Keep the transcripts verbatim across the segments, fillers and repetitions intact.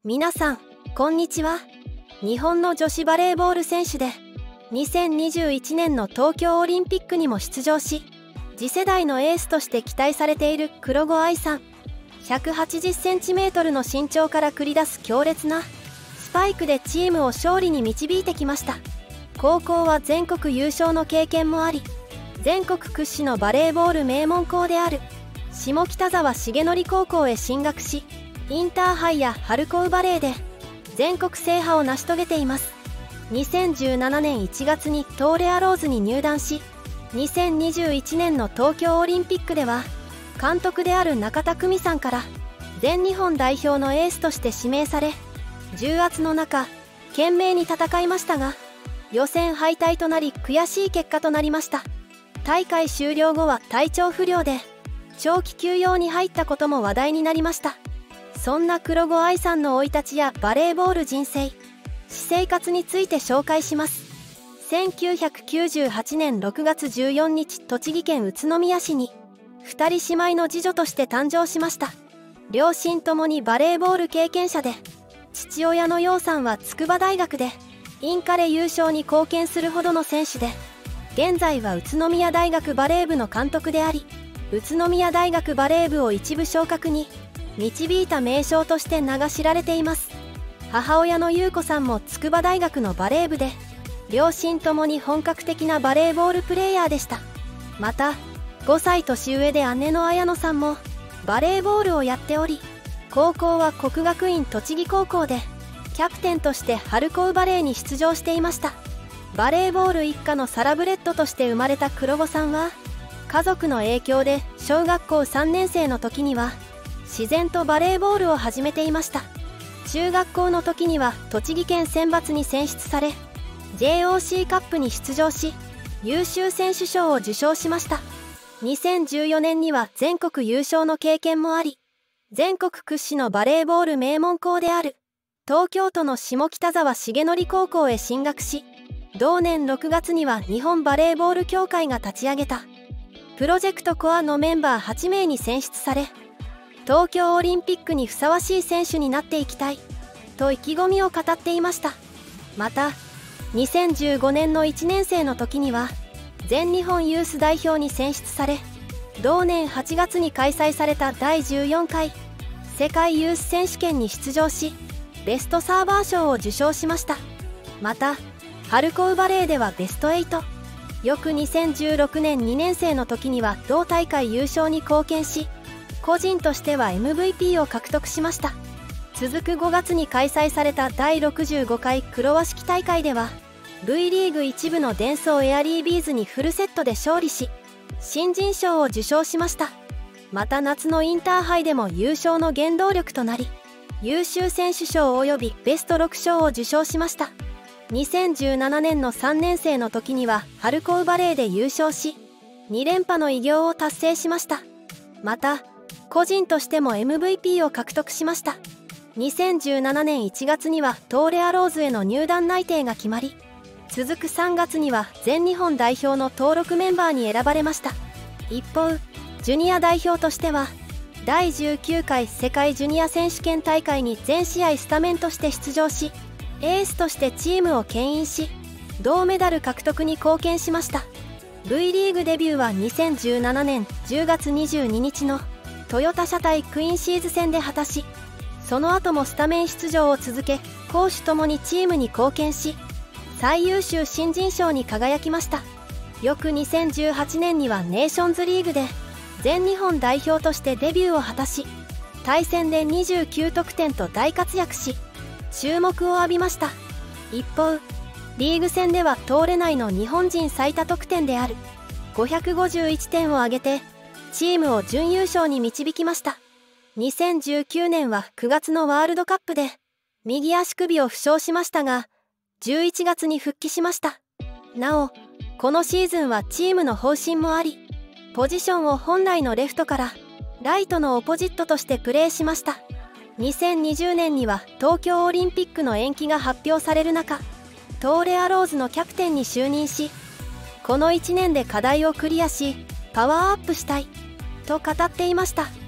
皆さんこんにちは。日本の女子バレーボール選手でにせんにじゅういちねんの東京オリンピックにも出場し、次世代のエースとして期待されている黒後愛さん。ひゃくはちじゅっセンチメートルの身長から繰り出す強烈なスパイクでチームを勝利に導いてきました。高校は全国優勝の経験もあり、全国屈指のバレーボール名門校である下北沢重則高校へ進学し、インターハイや春高バレーで全国制覇を成し遂げています。にせんじゅうななねんいちがつに東レアローズに入団し、にせんにじゅういちねんの東京オリンピックでは監督である中田久美さんから全日本代表のエースとして指名され、重圧の中懸命に戦いましたが、予選敗退となり悔しい結果となりました。大会終了後は体調不良で長期休養に入ったことも話題になりました。そんな黒後愛さんの生い立ちやバレーボール人生、私生活について紹介します。せんきゅうひゃくきゅうじゅうはちねんろくがつじゅうよっか、栃木県宇都宮市にふたり姉妹の次女として誕生しました。両親ともにバレーボール経験者で、父親の陽さんは筑波大学でインカレ優勝に貢献するほどの選手で、現在は宇都宮大学バレー部の監督であり、宇都宮大学バレー部を一部昇格に導いた名将として名が知られています。母親の優子さんも筑波大学のバレー部で、両親ともに本格的なバレーボールプレーヤーでした。またごさい年上で姉の綾乃さんもバレーボールをやっており、高校は国学院栃木高校でキャプテンとして春高バレーに出場していました。バレーボール一家のサラブレッドとして生まれた黒後さんは、家族の影響で小学校さんねんせいの時には自然とバレーボールを始めていました。中学校の時には栃木県選抜に選出され ジェイオーシー カップに出場し、優秀選手賞を受賞しました。にせんじゅうよねんには全国優勝の経験もあり、全国屈指のバレーボール名門校である東京都の下北沢重則高校へ進学し、同年ろくがつには日本バレーボール協会が立ち上げたプロジェクトコアのメンバーはちめいに選出され、東京オリンピックにふさわしい選手になっていきたいと意気込みを語っていました。またにせんじゅうごねんのいちねんせいの時には全日本ユース代表に選出され、同年はちがつに開催されただいじゅうよんかい世界ユース選手権に出場し、ベストサーバー賞を受賞しました。また春高バレーではベストはち、翌にせんじゅうろくねんにねんせいの時には同大会優勝に貢献し、個人としては エムブイピー を獲得しました。続くごがつに開催されただいろくじゅうごかい黒和式大会では V リーグ一部のデンソーエアリービーズにフルセットで勝利し、新人賞を受賞しました。また夏のインターハイでも優勝の原動力となり、優秀選手賞及びベストろく賞を受賞しました。にせんじゅうななねんのさんねんせいの時には春高バレーで優勝し、にれんぱの偉業を達成しました。また個人としても エムブイピー を獲得しました。にせんじゅうななねんいちがつには東レアローズへの入団内定が決まり、続くさんがつには全日本代表の登録メンバーに選ばれました。一方ジュニア代表としてはだいじゅうきゅうかい世界ジュニア選手権大会に全試合スタメンとして出場し、エースとしてチームを牽引し、銅メダル獲得に貢献しました。 V リーグデビューはにせんじゅうななねんじゅうがつにじゅうににちのトヨタ車対クイーンシーズ戦で果たし、その後もスタメン出場を続け、攻守ともにチームに貢献し、最優秀新人賞に輝きました。翌にせんじゅうはちねんにはネーションズリーグで全日本代表としてデビューを果たし、対戦でにじゅうきゅうとくてんと大活躍し注目を浴びました。一方リーグ戦では通れないの日本人最多得点であるごひゃくごじゅういってんを挙げてチームを準優勝に導きました。にせんじゅうきゅうねんはくがつのワールドカップで右足首を負傷しましたが、じゅういちがつに復帰しました。なおこのシーズンはチームの方針もあり、ポジションを本来のレフトからライトのオポジットとしてプレーしました。にせんにじゅうねんには東京オリンピックの延期が発表される中、東レアローズのキャプテンに就任し、このいちねんで課題をクリアしパワーアップしたいと語っていました。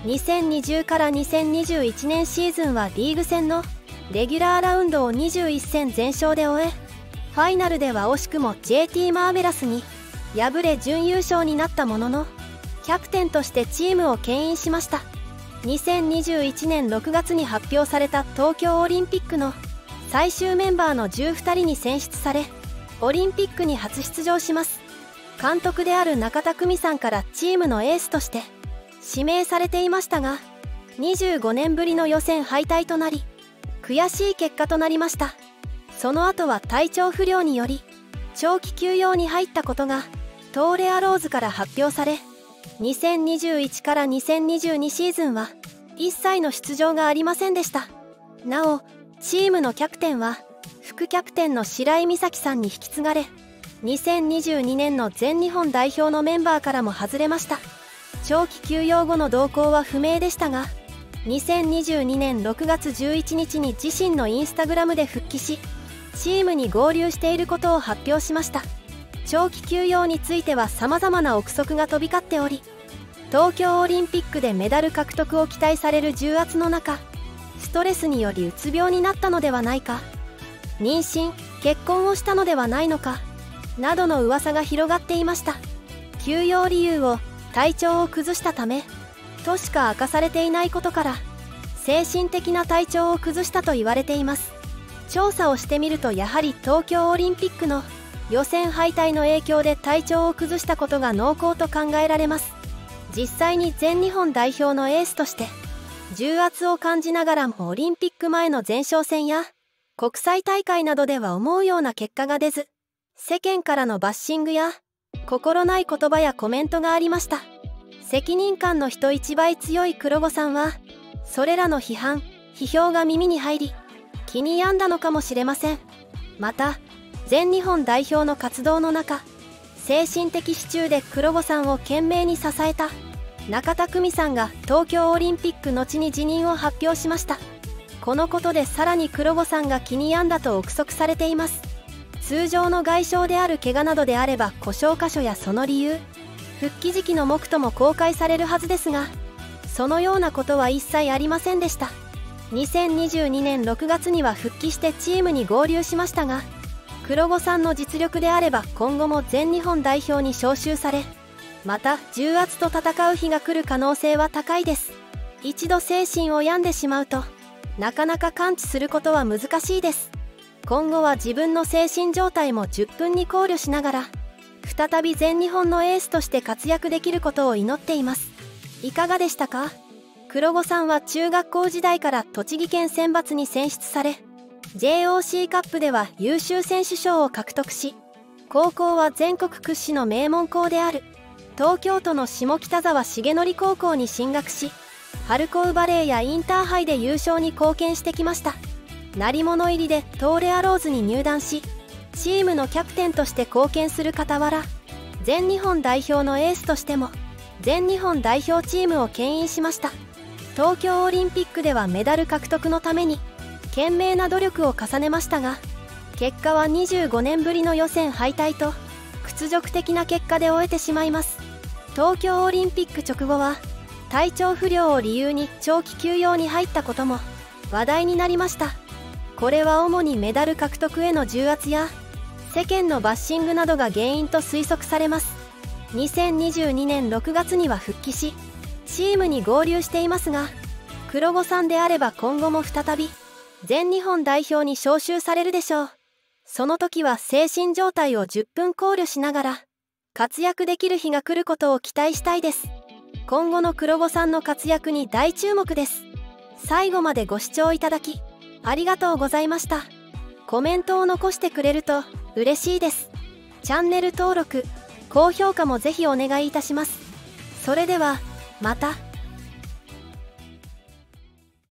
にせんにじゅうからにせんにじゅういちねんシーズンはリーグ戦のレギュラーラウンドをにじゅういっせん全勝で終え、ファイナルでは惜しくも ジェーティー マーベラスに敗れ準優勝になったものの、キャプテンとしてチームを牽引しました。にせんにじゅういちねんろくがつに発表された東京オリンピックの最終メンバーのじゅうふたりに選出され、オリンピックに初出場します。監督である中田久美さんからチームのエースとして指名されていましたが、にじゅうごねんぶりの予選敗退となり、悔しい結果となりました。その後は体調不良により長期休養に入ったことが東レアローズから発表され、にせんにじゅういちからにせんにじゅうにシーズンは一切の出場がありませんでした。なお、チームのキャプテンは副キャプテンの白井美咲さんに引き継がれ、にせんにじゅうにねんの全日本代表のメンバーからも外れました。長期休養後の動向は不明でしたが、にせんにじゅうにねんろくがつじゅういちにちに自身のインスタグラムで復帰し、チームに合流していることを発表しました。長期休養については様々な憶測が飛び交っており、東京オリンピックでメダル獲得を期待される重圧の中、ストレスによりうつ病になったのではないか、妊娠・結婚をしたのではないのかなどの噂が広がっていました。休養理由を体調を崩したためとしか明かされていないことから、精神的な体調を崩したと言われています。調査をしてみると、やはり東京オリンピックの予選敗退の影響で体調を崩したことが濃厚と考えられます。実際に全日本代表のエースとして重圧を感じながらも、オリンピック前の前哨戦や国際大会などでは思うような結果が出ず、世間からのバッシングや心ない言葉やコメントがありました。責任感の人一倍強い黒子さんは、それらの批判・批評が耳に入り気に病んだのかもしれません。また、全日本代表の活動の中、精神的支柱で黒子さんを懸命に支えた中田久美さんが東京オリンピック後に辞任を発表しました。このことでさらに黒子さんが気に病んだと憶測されています。通常の外傷である怪我などであれば故障箇所やその理由、復帰時期の目途も公開されるはずですが、そのようなことは一切ありませんでした。にせんにじゅうにねんろくがつには復帰してチームに合流しましたが、黒子さんの実力であれば今後も全日本代表に招集され、また重圧と戦う日が来る可能性は高いです。一度精神を病んでしまうとなかなか完治することは難しいです。今後は自分の精神状態も十分に考慮しながら、再び全日本のエースとして活躍できることを祈っています。いかがでしたか？黒子さんは中学校時代から栃木県選抜に選出され、ジェイオーシー カップでは優秀選手賞を獲得し、高校は全国屈指の名門校である東京都の下北沢重則高校に進学し、春高バレーやインターハイで優勝に貢献してきました。鳴り物入りで東レアローズに入団し、チームのキャプテンとして貢献する傍ら、全日本代表のエースとしても全日本代表チームを牽引しました。東京オリンピックではメダル獲得のために懸命な努力を重ねましたが、結果はにじゅうごねんぶりの予選敗退と屈辱的な結果で終えてしまいます。東京オリンピック直後は体調不良を理由に長期休養に入ったことも話題になりました。これは主にメダル獲得への重圧や世間のバッシングなどが原因と推測されます。にせんにじゅうにねんろくがつには復帰し、チームに合流していますが、黒子さんであれば今後も再び全日本代表に招集されるでしょう。その時は精神状態を十分考慮しながら活躍できる日が来ることを期待したいです。今後の黒子さんの活躍に大注目です。最後までご視聴いただきありがとうございました。コメントを残してくれると嬉しいです。チャンネル登録、高評価もぜひお願いいたします。それではまた。